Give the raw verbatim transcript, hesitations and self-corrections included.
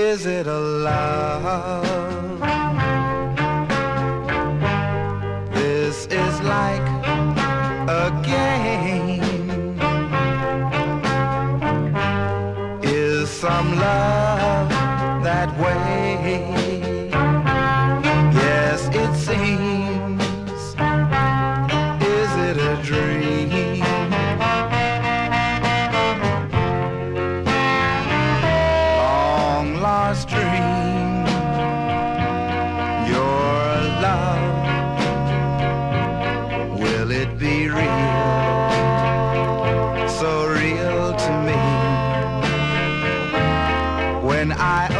Is it a love? This is like a game. Is some love that way? Yes, it seems. Is it a dream? Long lost dream. Your love, will it be real? So real to me when I